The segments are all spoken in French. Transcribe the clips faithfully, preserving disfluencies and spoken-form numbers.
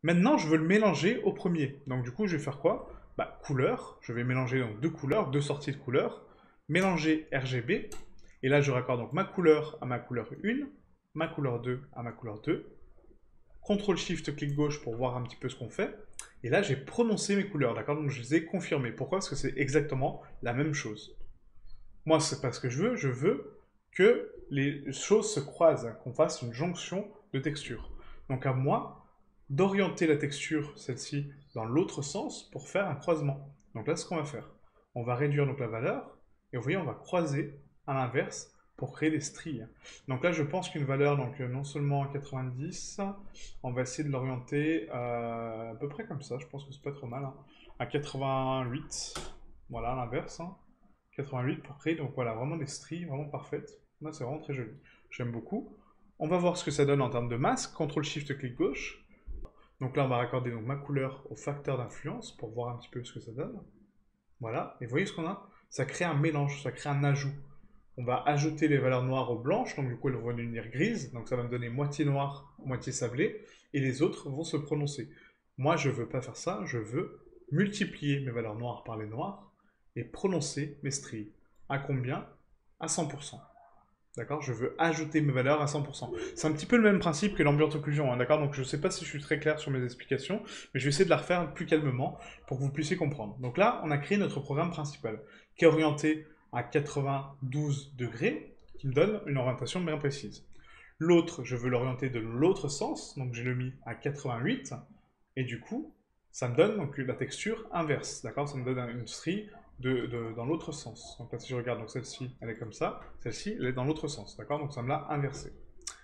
Maintenant, je veux le mélanger au premier. Donc du coup, je vais faire quoi? Bah, couleur. Je vais mélanger donc deux couleurs, deux sorties de couleurs. Mélanger R G B. Et là, je raccorde donc ma couleur à ma couleur un, ma couleur deux à ma couleur deux. contrôle shift clic gauche pour voir un petit peu ce qu'on fait. Et là, j'ai prononcé mes couleurs, d'accord? Donc je les ai confirmées. Pourquoi? Parce que c'est exactement la même chose. Moi, c'est pas ce que je veux. Je veux que les choses se croisent, hein, qu'on fasse une jonction de texture. Donc à moi d'orienter la texture, celle-ci, dans l'autre sens pour faire un croisement. Donc là, ce qu'on va faire, on va réduire donc la valeur, et vous voyez, on va croiser à l'inverse pour créer des stries. Donc là, je pense qu'une valeur, donc euh, non seulement quatre-vingt-dix, on va essayer de l'orienter euh, à peu près comme ça, je pense que c'est pas trop mal, hein, à quatre-vingt-huit, voilà, à l'inverse, hein, quatre-vingt-huit pour créer, donc voilà, vraiment des stries vraiment parfaites. Là, c'est vraiment très joli. J'aime beaucoup. On va voir ce que ça donne en termes de masque. contrôle shift clic gauche. Donc là, on va raccorder donc ma couleur au facteur d'influence pour voir un petit peu ce que ça donne. Voilà. Et vous voyez ce qu'on a? Ça crée un mélange, ça crée un ajout. On va ajouter les valeurs noires aux blanches, donc du coup elles vont devenir grises, donc ça va me donner moitié noir, moitié sablé, et les autres vont se prononcer. Moi, je veux pas faire ça, je veux multiplier mes valeurs noires par les noires et prononcer mes stries. À combien? À cent pour cent. D'accord? Je veux ajouter mes valeurs à cent pour cent. C'est un petit peu le même principe que l'ambient occlusion, hein, d'accord? Donc je ne sais pas si je suis très clair sur mes explications, mais je vais essayer de la refaire plus calmement pour que vous puissiez comprendre. Donc là, on a créé notre programme principal, qui est orienté à quatre-vingt-douze degrés, qui me donne une orientation bien précise. L'autre, je veux l'orienter de l'autre sens, donc je le mis à quatre-vingt-huit, et du coup, ça me donne donc la texture inverse, d'accord? Ça me donne une strie de, de- dans l'autre sens. Donc là, si je regarde, donc celle-ci, elle est comme ça, celle-ci, elle est dans l'autre sens, d'accord? Donc ça me l'a inversé.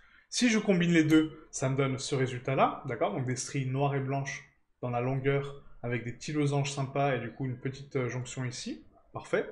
Si je combine les deux, ça me donne ce résultat-là, d'accord? Donc des stries noires et blanches dans la longueur, avec des petits losanges sympas, et du coup une petite euh, jonction ici, parfait.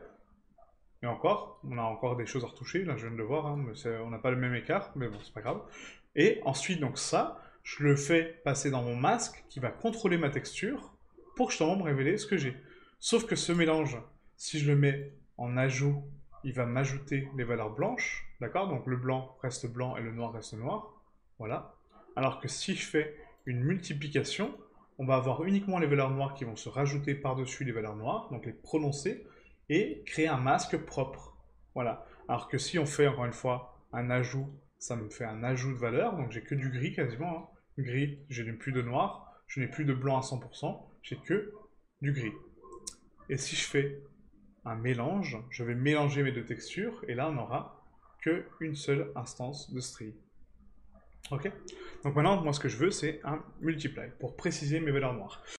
Et encore, on a encore des choses à retoucher, là je viens de le voir, hein, mais c'est- on n'a pas le même écart, mais bon, c'est pas grave. Et ensuite, donc ça, je le fais passer dans mon masque qui va contrôler ma texture pour justement me révéler ce que j'ai. Sauf que ce mélange, si je le mets en ajout, il va m'ajouter les valeurs blanches, d'accord? Donc le blanc reste blanc et le noir reste noir, voilà. Alors que si je fais une multiplication, on va avoir uniquement les valeurs noires qui vont se rajouter par-dessus les valeurs noires, donc les prononcer, et créer un masque propre. Voilà. Alors que si on fait encore une fois un ajout, ça me fait un ajout de valeur, donc j'ai que du gris quasiment, hein. Gris, je n'ai plus de noir, je n'ai plus de blanc à cent pour cent, j'ai que du gris. Et si je fais un mélange, je vais mélanger mes deux textures, et là on n'aura qu'une seule instance de string. Ok? Donc maintenant, moi ce que je veux, c'est un multiply, pour préciser mes valeurs noires.